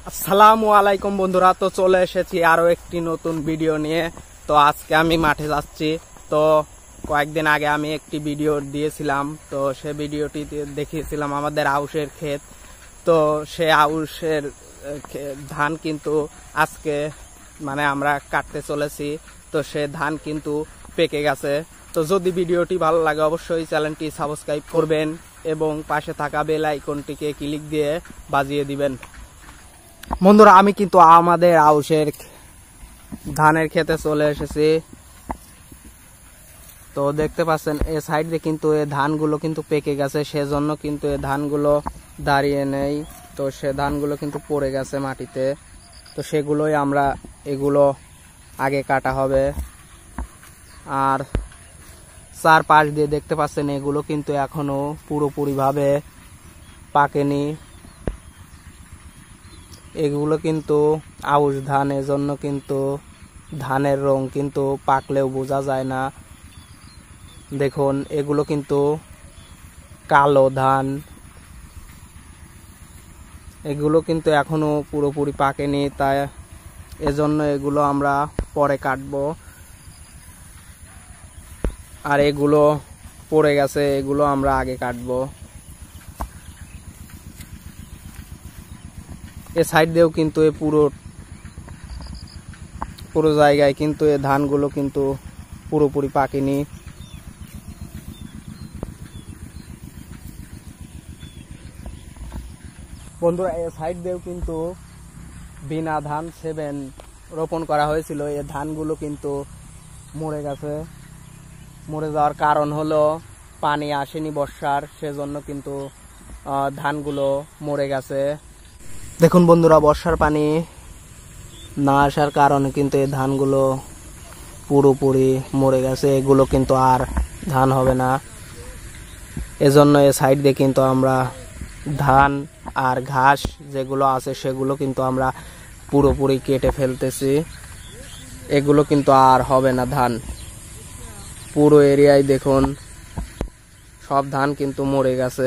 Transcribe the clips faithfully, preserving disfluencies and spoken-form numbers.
আসসালামু আলাইকুম বন্ধুরা, তো চলে এসেছি আরো একটি নতুন ভিডিও নিয়ে। তো আজকে আমি মাঠে যাচ্ছি। তো কয়েকদিন আগে আমি একটি ভিডিও দিয়েছিলাম, তো সে ভিডিওটিতে দেখিয়েছিলাম আমাদের আউশের ক্ষেত। তো সে আউশের ধান কিন্তু আজকে মানে আমরা কাটতে চলেছি। তো সে ধান কিন্তু পেকে গেছে। তো যদি ভিডিওটি ভালো লাগে অবশ্যই চ্যানেলটি সাবস্ক্রাইব করবেন এবং পাশে থাকা বেল আইকনটিকে ক্লিক দিয়ে বাজিয়ে দিবেন। বন্ধুরা, আমি কিন্তু আমাদের আউশের ধানের খেতে চলে এসেছি। তো দেখতে পাচ্ছেন এ সাইড দিয়ে কিন্তু এ ধানগুলো কিন্তু পেকে গেছে, সেজন্য কিন্তু এ ধানগুলো দাঁড়িয়ে নেই। তো সে ধানগুলো কিন্তু পড়ে গেছে মাটিতে। তো সেগুলোই আমরা এগুলো আগে কাটা হবে। আর চার পাশ দিয়ে দেখতে পাচ্ছেন এগুলো কিন্তু এখনো পুরোপুরিভাবে পাকেনি। এগুলো কিন্তু আউশ ধান, এজন্য কিন্তু ধানের রং কিন্তু পাকলেও বোঝা যায় না। দেখুন এগুলো কিন্তু কালো ধান, এগুলো কিন্তু এখনো পুরোপুরি পাকেনি, তাই এজন্য এগুলো আমরা পরে কাটবো। আর এগুলো পড়ে গেছে, এগুলো আমরা আগে কাটবো। এ সাইড দিয়েও কিন্তু এ পুরো পুরো জায়গায় কিন্তু এ ধানগুলো কিন্তু পুরোপুরি পাকেনি। বন্ধুরা, এ সাইড দিয়েও কিন্তু বিনা ধান সেভেন রোপণ করা হয়েছিল। এ ধানগুলো কিন্তু মরে গেছে। মরে যাওয়ার কারণ হলো পানি আসেনি বর্ষার, সেজন্য কিন্তু ধানগুলো মরে গেছে। দেখুন বন্ধুরা, বর্ষার পানি না আসার কারণে কিন্তু এই ধানগুলো পুরোপুরি মরে গেছে। এগুলো কিন্তু আর ধান হবে না। এজন্য এই সাইড দিয়ে কিন্তু আমরা ধান আর ঘাস যেগুলো আছে সেগুলো কিন্তু আমরা পুরোপুরি কেটে ফেলতেছি। এগুলো কিন্তু আর হবে না ধান। পুরো এরিয়ায় দেখুন সব ধান কিন্তু মরে গেছে।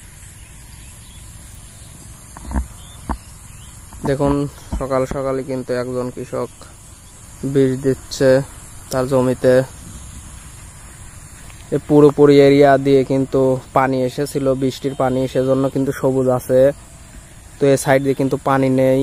দেখুন সকাল সকালে কিন্তু একজন কৃষক বীজ দিচ্ছে তার জমিতে। এই পুরোপুরি এরিয়া দিয়ে কিন্তু পানি এসেছিল, বৃষ্টির পানি, সেজন্য কিন্তু সবুজ আছে। তো এই সাইড দিয়ে কিন্তু পানি নেই।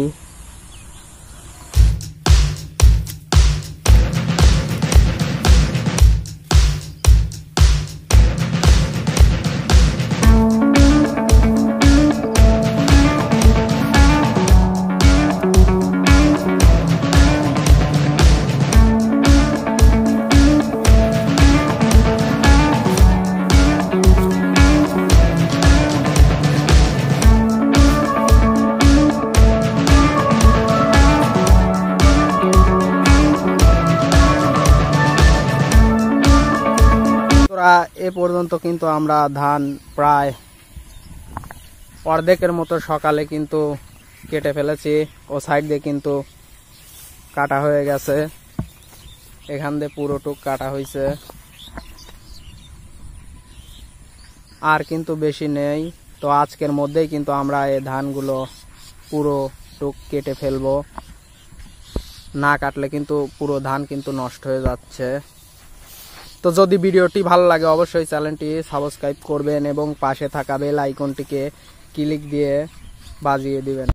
এ পর্যন্ত কিন্তু আমরা ধান প্রায় অর্ধেকের মতো সকালে কিন্তু কেটে ফেলেছি। ও সাইড দিয়ে কিন্তু কাটা হয়ে গেছে, এখান দিয়ে পুরোটুক কাটা হয়েছে। আর কিন্তু বেশি নেই। তো আজকের মধ্যেই কিন্তু আমরা এই ধানগুলো পুরো টুক কেটে ফেলবো। না কাটলে কিন্তু পুরো ধান কিন্তু নষ্ট হয়ে যাচ্ছে। তো যদি ভিডিওটি ভালো লাগে অবশ্যই চ্যানেলটি সাবস্ক্রাইব করবেন এবং পাশে থাকা বেল আইকনটিকে ক্লিক দিয়ে বাজিয়ে দিবেন।